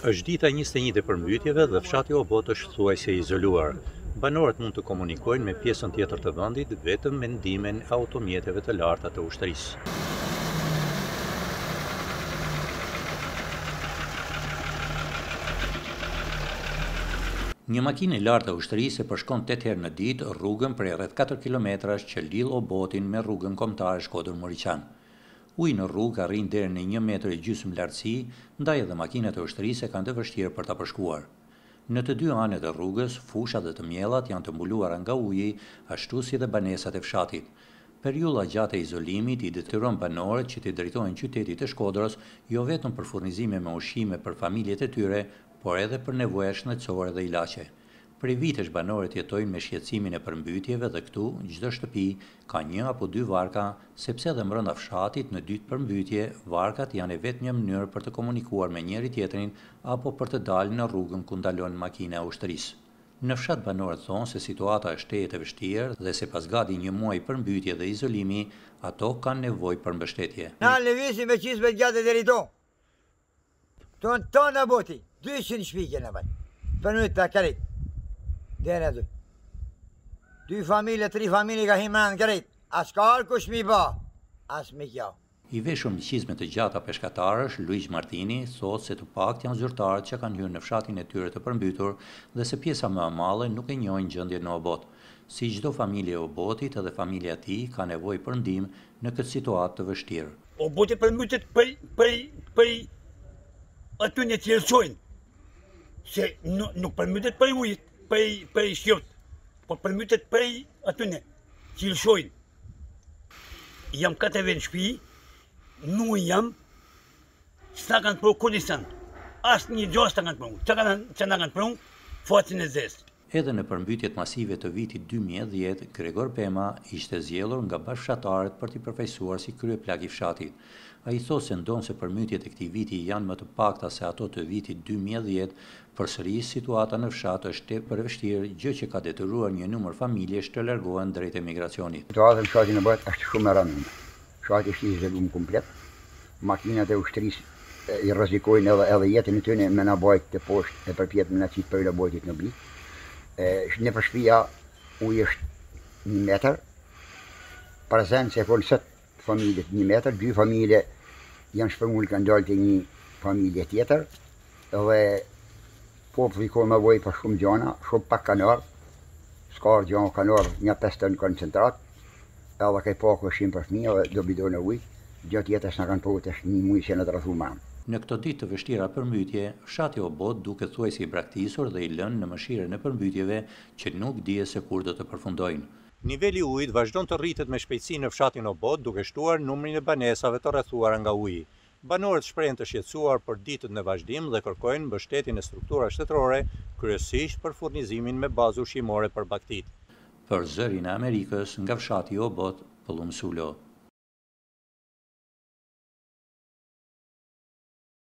Është dita 21 e përmbytjeve dhe fshati Obot është thuajse izoluar. Banorët mund të komunikojnë me pjesën tjetër të vendit vetëm me ndihmën e automjeteve të larta të ushtrisë. Një makinë e lartë e ushtrisë përshkon 8 herë në ditë rrugën prej rreth 4 kilometrash që lidh Obotin me rrugën kombëtare Shkodër-Moriqan. Uji në rrugë arrin deri në 1,5 metër lartësi, ndaj edhe makinat e ushtrisë kanë të vështirë për ta përshkuar. Në të dy anet e rrugës, fushat dhe të mjellat janë të mbuluara nga uji, ashtu si dhe banesat e fshatit. Periudha gjatë e izolimit i detyron banorët që të drejtojnë qytetit të Shkodrës jo vetëm për furnizime me ushqime për familjet e tyre, por edhe për nevoja shëndetësore dhe ilaçe. Prej vitesh banorët jetojnë me shqetësimin e përmbytjeve dhe këtu çdo shtëpi ka 1 apo 2 varka, sepse edhe brenda fshatit në dytë përmbytje varkat janë vetëm një mënyrë për të komunikuar me njëri tjetrin apo për të dalë në rrugën ku ndalon makina e ushtrisë. Në fshat banorët thonë se situata është tejet e vështirë dhe sipas gati një muaji përmbytje dhe izolimi, ato kanë nevojë për mbështetje. Na lëvizim me qisme gjatë deri to. Tonë boti, 200 shpike në vaj. Përmbyt ta karit. Dere du. 2 familje, 3 familje ka himran kërejt. As ka arë kush mi ba, as mi kja. I veshur me qizme të gjata peshkatarësh, Luiz Martini thot se të pakt janë zyrtarët që kanë hyrë në fshatin e tyre të përmbytur dhe se pjesa më e madhe nuk e njohin gjendjen në Obot. Si çdo familje e Obotit, edhe familja e tij ka nevojë për ndihmë në këtë situatë të vështirë. Oboti përmbytet për aty në cilësojnë, se nuk përmbytet për ujit, për shqot, por përmbytet për aty në cilësojnë. Jam 4 vend shpi, nuk jam, s'ta kanë pru Kurdistan, asë një gjo s'ta kanë pru, që na kanë pru, facin e zesë. Edhe në përmbytjet masive të vitit 2010, Gregor Pema ishte zgjedhur nga bashkëshatarët për t'i përfaqësuar si kryeplak i fshatit. Ai thotë se ndonë se përmbytjet e këtij viti janë më të pakta se ato të vitit 2010, përsëris situata në fshat është tepër e vështirë, gjë që ka detyruar një numër familjesh të largohen drejt emigracionit. Situata në fshatin e Obot është shumë e rëndë. Fshati është i izoluar komplet. Makinat e ushtrisë i rrezikojnë edhe jetën e tyre me na bajt të poshtë e përpjet me na qit për bojtit në blik. Në përshpia uji është 1 metër, prezencë e folë sët familjet 1 metër, 2 familje janë shpërngull kanë dalë të një familje tjetër, dhe populli ka me vojë për shumë gjana, shumë pak kanë ardhur, s'ka ardhur gjana kanë ardhur një 5 ton koncentrat, edhe kaj pak vëshim për fëmijë dhe do bidon e ujë, gjë tjetër s'na kanë provë tash një muaj që na rrethu më. Në këto ditë të vështira përmbytje, fshati Obot duket thuajse i braktisur dhe i lënë në mëshirën e përmbytjeve që nuk dihet se kur do të përfundojnë. Niveli i ujit vazhdon të rritet me shpejtësi në fshatin Obot, duke shtuar numrin e banesave të rrethuara nga uji. Banorët shprehen të shqetësuar për ditët në vazhdim dhe kërkojnë mbështetjen e strukturave shtetërore, kryesisht për furnizimin me bazë ushqimore për baktit. Për Zërin e Amerikës, nga fshati Obot, Pëllum Sulo.